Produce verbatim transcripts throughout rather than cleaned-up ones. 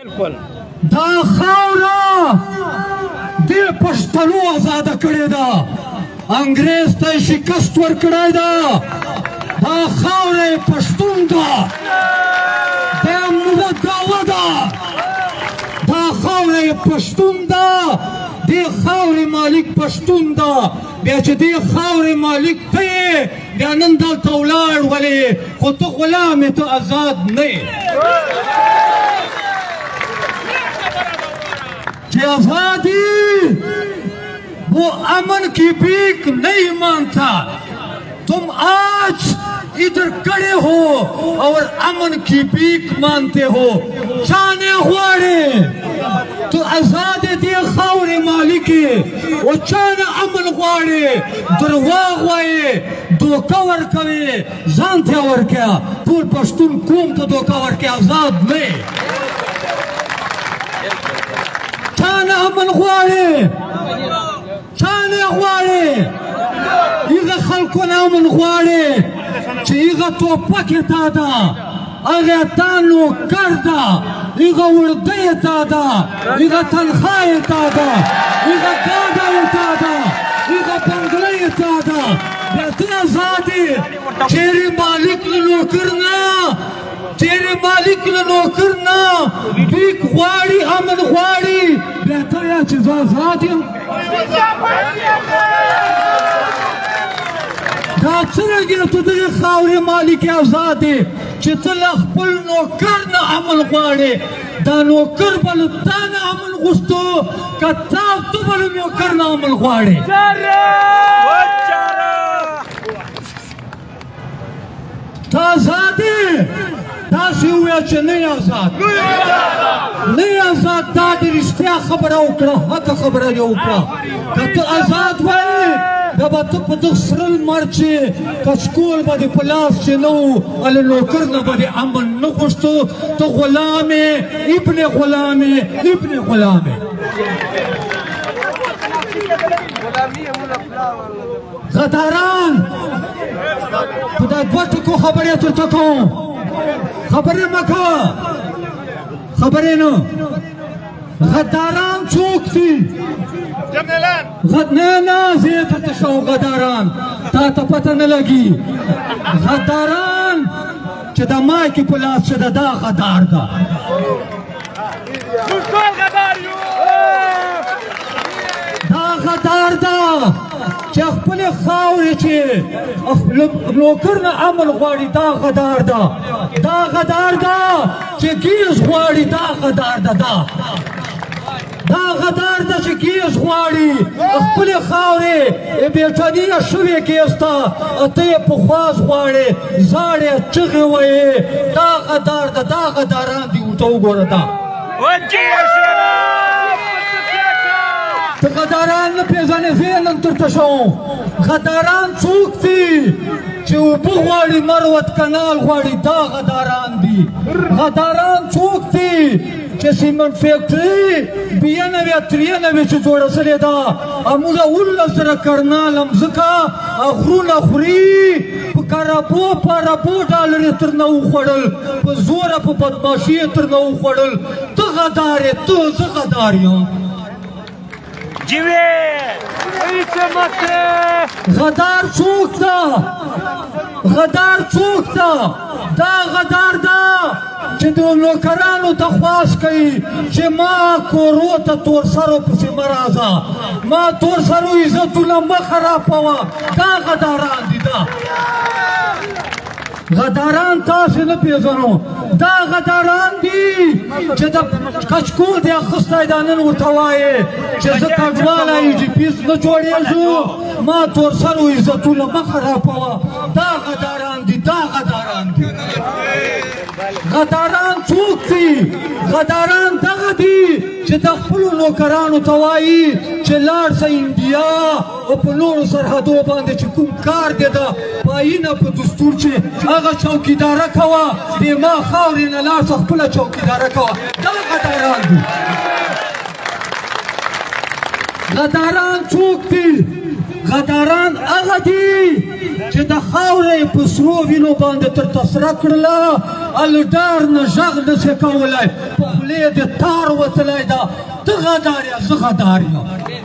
دا خاوره دې پښتنو آزاده کړې ده، انګریز ته یې شکست ورکړی ده. دا خاوره یې پښتون ده، دا مدعوه ده. دا خاوره یې پښتون ده، دې خاورې مالک پښتون ده. بیا چې دې خاورې مالک ته یې بیا نن دلته ولاړ ولې، خو ته غلام یې، ته آزاد نه یې. कि आजादी वो अमन की भीख नहीं मांगता. तुम आज इधर खड़े हो और अमन की भीख मांगते हो. चाने हुआड़े तो आजाद दे खावरे मालिके वो चाने अमन हुआड़े दरवाग वाए दो कवर कवे जानते और क्या पूर पश्तून कौम तो दो कवर के आजाद नहीं. چانه امن غواړي، چانه غواړي هغه خلکونه امن غواړي چې هغه ټوپک یې تا ده، هغه تا نوکر ده، هغه ورده یې تا ده، هغه تنخوا یې تا ده، هغه ګاډه یې تا ده، هغه بنګله یې تا ده. بیا ته آزاد یې. چیرې مالک له نوکر نه، چیرې مالک له نوکر نه بیک غواړي، امن غواړي. بیا ته یا چې زه آزاد یم. دا څرنګه ته دغې خاورې مالک یې آزاد یې چې ته له خپل نوکر نه امن غواړې. دا نوکر به له تا نه امن غوښتو که تا ته به له نوکر نه امن غواړې. ته آزاد یې. تاسې وویل چې نه یې آزاد، نه یې آزاد. دا د رښتیا خبره وکړه، حقه خبره یې وکړه. که ته آزاد وایې بیا به ته په دغه سره لمر چې کچکول به دې په لاس چې نه و، هله نوکر نه به دې امن نه غوښتو. ته غلام یې، ابن غلام یې، ابن غلام یې. غداران په دا دوه ټکو خبرې درته کوم، خبرې مه کوه، خبرې نه. غداران څوک دي؟ نه نه زه یې درته ښوم. غداران تا ته پته نه لګي. غداران چې د مایکې په لاس چې ده، دا غدار ده. دا غدار ده چې خپلې خاورې چې نوکر نه امن غواړي، دا غدار ده. دا غدار ده چې ګیز غواړي، دا غدار ده. دا دا غدار ده چې ګیز غواړي خپلې خاورې بېټني شوې ګیز ته، ته یې په خواز غواړې، زاړې چغې وایې. دا غدار ده. دا غداران دي. ورته وګوره. دا ته غداران نه پېژنې، زه یې نن درته ښوم. غداران څوک دي چې اوبه غواړي، مروت کنال غواړي، دا غداران دي. غداران څوک دي چې سیمنټ فیکټري بیه نوې اتریه نوې چې جوړه شوې ده، هموږه اوولس زره کرناله مځکه غرونه خوري، په کربو په اربو ډالر یې ترنه وخوړل، په زوره په بدماشي یې ترنه وخوړل. ته غدار یې، ته زه غدار یم. غدار څوک ده؟ غدار څوک ده؟ دا غدار ده چې د نوکرانو ته خواست کوي چې ما کورو ته تور سرو پسې مه راځه، ما تور سرو عزتونه مه خرابوه. دا غداران دي. دا غداران تاسې نه پېژنو. دا غداران دي چې د کچکول دی اخیستی، دا نن ورته وایې چې زه کډوالی ای جي پي نه جوړېږو، ما تور سرو عزتونه مه خرابوه. دا غداران دي. دا غداران دي. غداران څوک دي؟ غداران دغه دي چې د خپلو نوکرانو ته وایي چې لاړ شه انډیا او په نورو سرحدو باندې چې کوم کار دی د پایینه په دستور چې هغه چوکیداره کوه، د ما خاورې نه لاړ شه خپله چوکیداره کوه. دا غداران دي. غداران څوک دي؟ غداران هغه دي چې د خاورې په سرو وینو باندې تر تسره کړله، هلې ډار نه غږ نشي کولی، په خولې د تار وتلی ده ته غدار یې زه غدار یم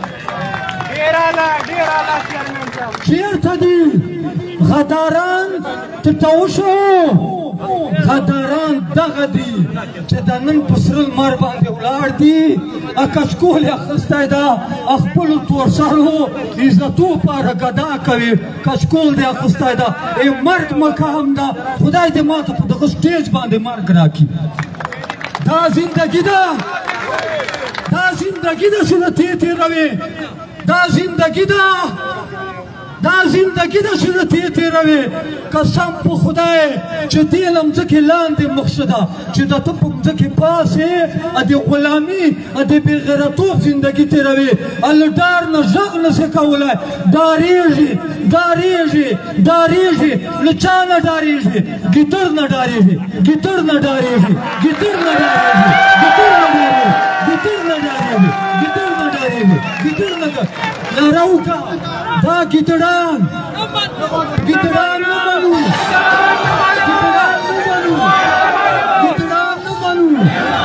چېرته دي غداران ټټو شو غداران دغه دي چې د نن په سره لمر باندې ولاړ دي کچکول یې اخیستی ده خپلو تورسرو عزتو پاره ګدا کوي کچکول دې اخیستی ده ای مرګ مقام ده خدای دې ماته په دغه سټیج باندې مرګ راکړي دا زندګي ده دا زندګي ده چې د تې تېروي دا زندګي ده دا زندګي ده چې د تې تېروي قسم په خدای چې دې له مځکې لاندې مخشه ده چې د ته په مځکې پاسې د غلامي د بېغیرتوب زندګي تېروي له ډار نه غږ نشي کولی ډارېږي ډارېږي ډارېږي له چا نه ډارېږي ګیدړ نه ډارېږي ګیدړ نه ډارېږي ګیدړ نه ډارېږي ګیدړ نه ډارېږي ګیدړ نه ډارېږي ګیدړ نه ډارېږي ګیدړ نه ناره وکړه دا ګیدړان ګیدړان نه منو ګیدړان نه منو ګیدړان نه منو نه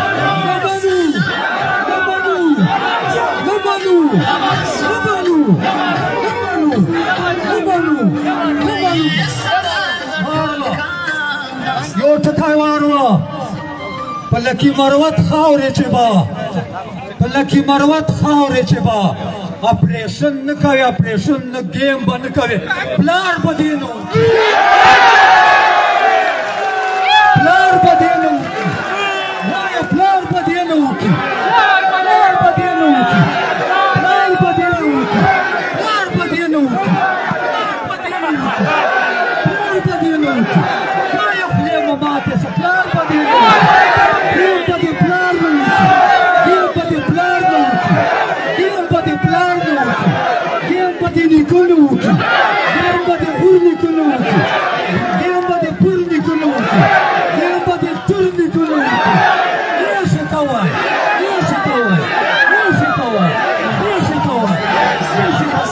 منو نه منو نه منو نه منو نه منو یو ټکی واروه په لکي مروت خاورې چې به په لکي مروت خاورې چې به اپریشن نه کوي اپریشن نه ګیم به نه کوي پلار به دې نه وکړي پلار به دې نه وکړي وایه پلار به دې نه وکړي پلار به دې نه وکړي پلار به دې نه وکړي پلار به دې نه وکړي پلار به دې نه وکړي وایه خولې مو ماتې شه پلار به دې نه وکړي ګیم به دې پلار نه وکړي ګیم به دې پلار نه وکړي ګیم به دې پلار نه وکړي ګیم به دې نیکه نه وکړي ګیم به دې بور نیکه نه وکړي ګیم به دې بور نیکه نه وکړي ګیم به دې تور نیکه نه وکړي داسې ته وایه داسې ته وایه داسې ته وایه داسې ته وایه داسې ته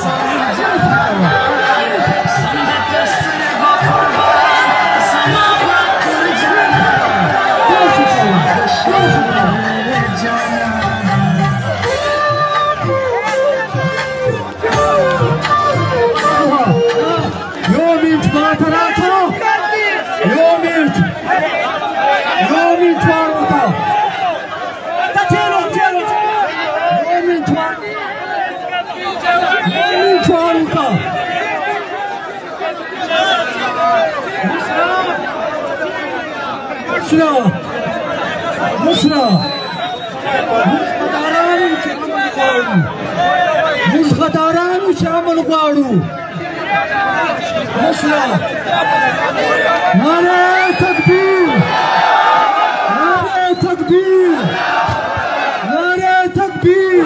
مشرا مشرا موږ غدارانو چې امن غواړو مشرا نعره تکبیر نعره تکبیر نعره تکبیر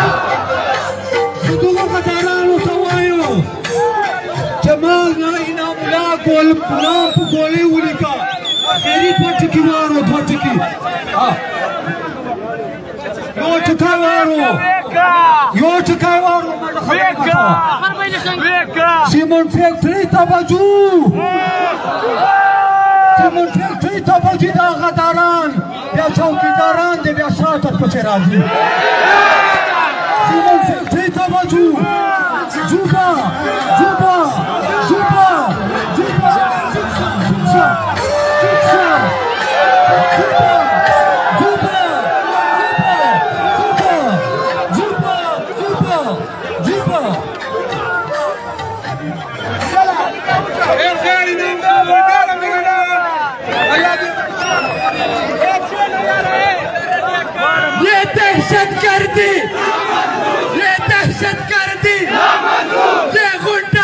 دغه غدارانو ته وایو جمال نه انعام الله ګول نام په ګولې ولیکه خیری دوه ټکي وارو دوه ټکي یو ټکی وارو یو ټکی وارو سیمون فیکټري ته به ځو سیمون فیکټري ته به ځي دا غداران بیا چوکیداران دی بیا شاته پسې راځي سیمون فیکټري ته به ځو ځو به ځو به ځو به ځو به ये दहशत गर्दी ये दहशत गर्दी ये गुंडा